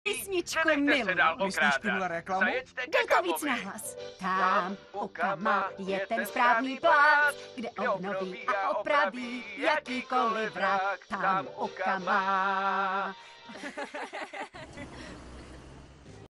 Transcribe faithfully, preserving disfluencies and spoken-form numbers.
Písničku miluji. Myslíš tuhle reklamu? Byl to víc nahlas. Tam u Kama je ten správný plác, kde obnoví a opraví jakýkoliv vrak. Tam u Kama.